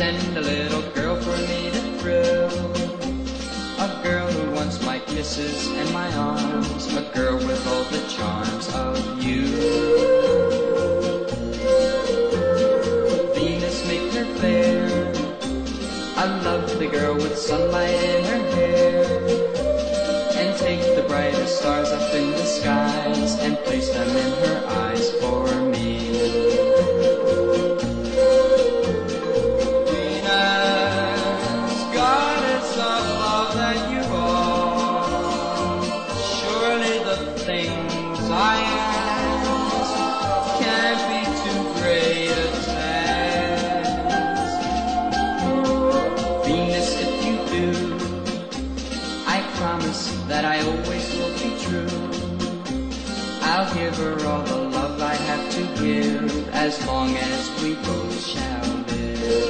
send a little girl for me to thrill. A girl who wants my kisses and my arms, a girl with all the charms of you. Venus, make her fair. I love the girl with sunlight in her hair. And take the brightest stars up in the skies and place them in her eyes for me. Venus, goddess of love that you are, surely the things I ask can't be too great a task. Venus, if you do, I promise that I always will be true. I'll give her all the love I have to give, as long as we both shall live.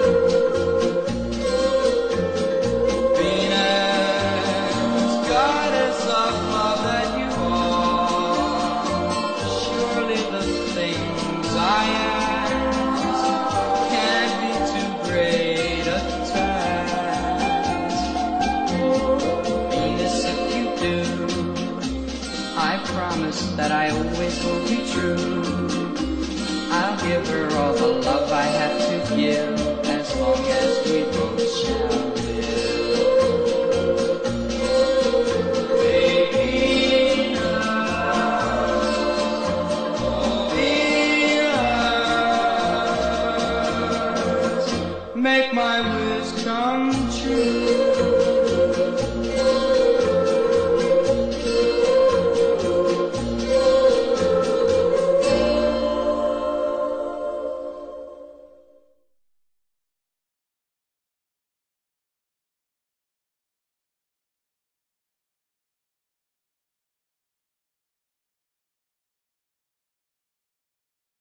Venus, goddess of love that you are, surely the things I ask can't be too great a task. Venus, if you do, I promise that I always will be true. I'll give her all the love I have to give, as long as we